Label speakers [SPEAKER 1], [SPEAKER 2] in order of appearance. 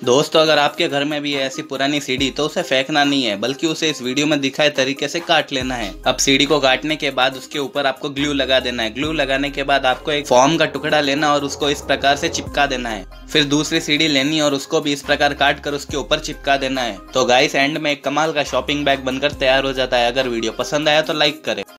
[SPEAKER 1] दोस्तों अगर आपके घर में भी है ऐसी पुरानी सीडी तो उसे फेंकना नहीं है, बल्कि उसे इस वीडियो में दिखाए तरीके से काट लेना है। अब सीडी को काटने के बाद उसके ऊपर आपको ग्लू लगा देना है। ग्लू लगाने के बाद आपको एक फोम का टुकड़ा लेना और उसको इस प्रकार से चिपका देना है। फिर दूसरी सीडी लेनी और उसको भी इस प्रकार काट कर उसके ऊपर चिपका देना है। तो गाइस एंड में एक कमाल का शॉपिंग बैग बनकर तैयार हो जाता है। अगर वीडियो पसंद आया तो लाइक करें।